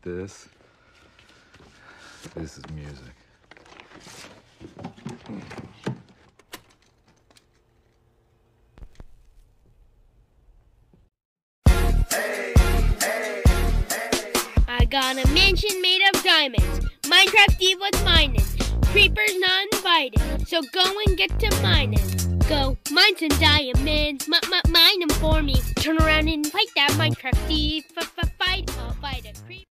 this. This is music. I got a mansion made of diamonds. Minecraft Eve was mining. Creepers not invited, so go and get to mining. Go mine some diamonds, mine them for me. Turn around and fight that Minecraft Eve. Fight, I'll fight a creeper.